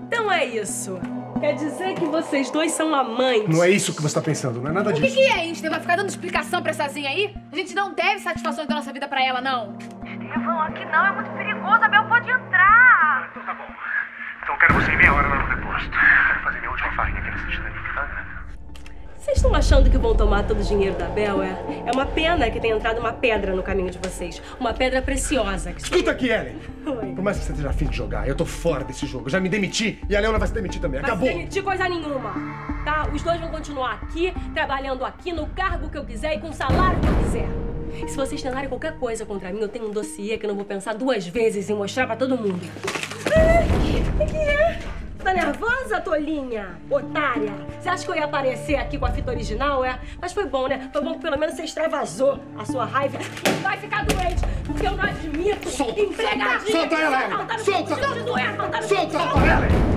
Então é isso. Quer dizer que vocês dois são amantes. Não é isso que você tá pensando, não é nada disso. O que é, Estevão? Vai ficar dando explicação pra essa Zinha aí? A gente não deve satisfações da nossa vida pra ela, não. Estevão, aqui não, é muito perigoso, a Bel pode entrar. Então tá bom. Então quero você em meia hora lá no depósito. Quero fazer minha última farinha aqui nessa Titanic, tá? Vocês estão achando que vão tomar todo o dinheiro da Bel, é? É uma pena que tenha entrado uma pedra no caminho de vocês. Uma pedra preciosa. Que... Escuta aqui, Ellen. Oi. Por mais que você esteja afim de jogar, eu tô fora desse jogo. Eu já me demiti e a Leona vai se demitir também. Acabou. Vai se demitir coisa nenhuma, tá? Os dois vão continuar aqui, trabalhando aqui, no cargo que eu quiser e com o salário que eu quiser. E se vocês tentarem qualquer coisa contra mim, eu tenho um dossiê que eu não vou pensar duas vezes em mostrar pra todo mundo. O que é? Tá nervosa, tolinha? Otária? Você acha que eu ia aparecer aqui com a fita original, é? Mas foi bom, né? Foi bom que pelo menos você extravasou a sua raiva e vai ficar doente, porque eu não admito. Solta! Empregadinha! Solta ela, Ellen! Solta! Solta ela, Ellen!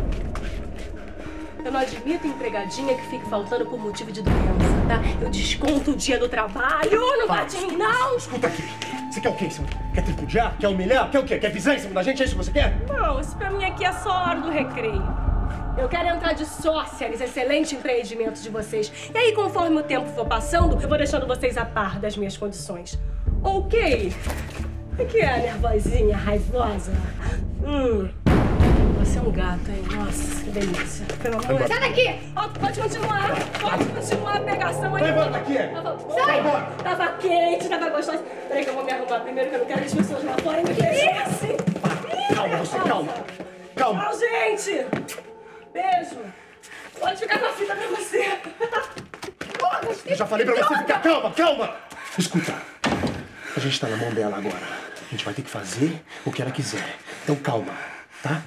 Eu não admito empregadinha que fique faltando por motivo de doença, tá? Eu desconto o dia do trabalho, não bate em mim, não! Escuta aqui. Você quer o quê? Você quer tripudiar? Quer humilhar? Quer o quê? Quer pisar em cima da gente? É isso que você quer? Não, isso pra mim aqui é só a hora do recreio. Eu quero entrar de sócia nesse excelente empreendimento de vocês. E aí, conforme o tempo for passando, eu vou deixando vocês a par das minhas condições. Ok? O que é, nervosinha, raivosa? Você é um gato, hein? Nossa, que delícia. Pelo amor de Deus. Sai daqui! Pode continuar. Pode continuar a pegação aí. Vai embora daqui, Ellen. Sai! Tava quente, tava gostoso. Peraí que eu vou me arrumar primeiro, que eu não quero que as pessoas lá fora me vejam assim. Calma, você, calma. Calma. Tchau, gente. Beijo. Pode ficar com a fita pra você. Eu já falei pra você ficar calma, calma. Escuta, a gente tá na mão dela agora. A gente vai ter que fazer o que ela quiser. Então calma, tá?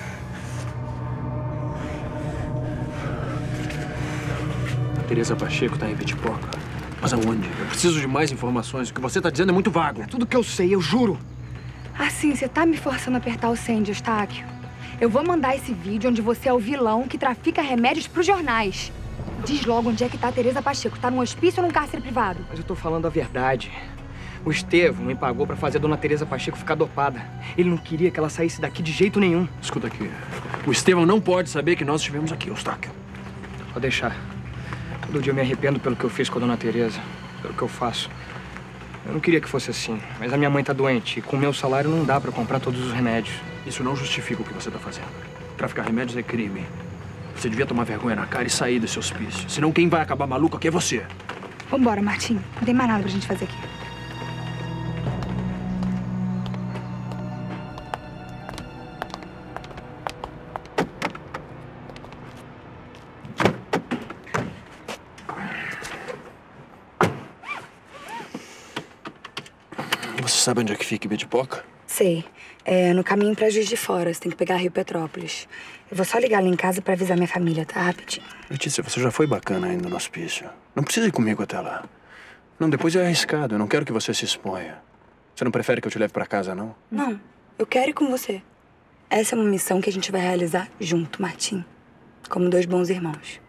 Tereza Pacheco tá em Vitipoca. Mas aonde? Eu preciso de mais informações. O que você tá dizendo é muito vago. É tudo que eu sei, eu juro. Assim, você tá me forçando a apertar o Sandy, Eustáquio. Eu vou mandar esse vídeo onde você é o vilão que trafica remédios pros jornais. Diz logo onde é que tá a Tereza Pacheco. Tá num hospício ou num cárcere privado? Mas eu tô falando a verdade. O Estevão me pagou pra fazer a dona Tereza Pacheco ficar dopada. Ele não queria que ela saísse daqui de jeito nenhum. Escuta aqui. O Estevão não pode saber que nós estivemos aqui, Eustáquio. Pode deixar. Todo dia eu me arrependo pelo que eu fiz com a dona Tereza, pelo que eu faço. Eu não queria que fosse assim, mas a minha mãe tá doente e com o meu salário não dá pra comprar todos os remédios. Isso não justifica o que você tá fazendo. Traficar remédios é crime. Você devia tomar vergonha na cara e sair desse hospício. Senão quem vai acabar maluco aqui é você. Vambora, Martim. Não tem mais nada pra gente fazer aqui. Você sabe onde é que fica Vitipoca? Sei. É no caminho pra Juiz de Fora. Você tem que pegar Rio Petrópolis. Eu vou só ligar lá em casa pra avisar minha família, tá? Rapidinho. Letícia, você já foi bacana ainda no hospício. Não precisa ir comigo até lá. Não, depois é arriscado. Eu não quero que você se exponha. Você não prefere que eu te leve pra casa, não? Não. Eu quero ir com você. Essa é uma missão que a gente vai realizar junto, Martim. Como dois bons irmãos.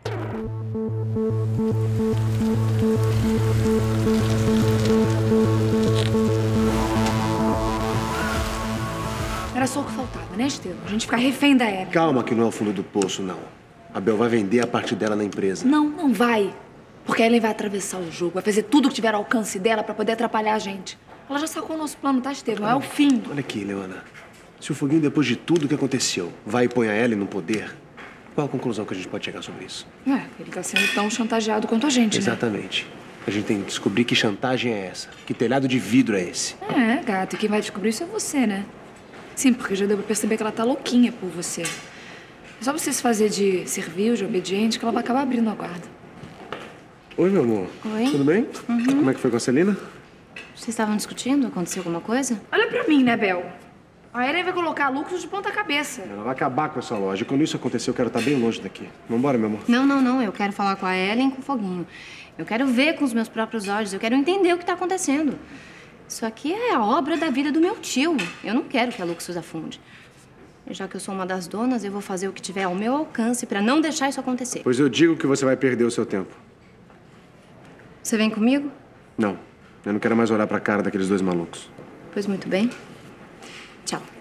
Era só o que faltava, né, Estevão? A gente ficar refém da Ellen. Calma que não é o fundo do poço, não. A Bel vai vender a parte dela na empresa. Não, não vai. Porque a Ellen vai atravessar o jogo, vai fazer tudo o que tiver ao alcance dela pra poder atrapalhar a gente. Ela já sacou o nosso plano, tá, Estevão? É o fim. Olha aqui, Leona. Se o Foguinho, depois de tudo que aconteceu, vai e põe a Ellen no poder, qual a conclusão que a gente pode chegar sobre isso? Ele tá sendo tão chantageado quanto a gente, Exatamente. A gente tem que descobrir que chantagem é essa. Que telhado de vidro é esse. né? É, gato. E quem vai descobrir isso é você, né? Sim, porque já deu pra perceber que ela tá louquinha por você. É só você se fazer de servil, de obediente, que ela vai acabar abrindo a guarda. Oi, meu amor. Oi. Tudo bem? Como é que foi com a Celina? Vocês estavam discutindo? Aconteceu alguma coisa? Olha pra mim, né, Bel? A Ellen vai colocar lucros de ponta cabeça. Ela vai acabar com essa loja. Quando isso acontecer, eu quero estar bem longe daqui. Vambora, meu amor? Não, não, não. Eu quero falar com a Ellen e com o Foguinho. Eu quero ver com os meus próprios olhos. Eu quero entender o que tá acontecendo. Isso aqui é a obra da vida do meu tio. Eu não quero que a Luxus afunde. Já que eu sou uma das donas, eu vou fazer o que tiver ao meu alcance pra não deixar isso acontecer. Pois eu digo que você vai perder o seu tempo. Você vem comigo? Não. Eu não quero mais olhar pra cara daqueles dois malucos. Pois muito bem. Tchau.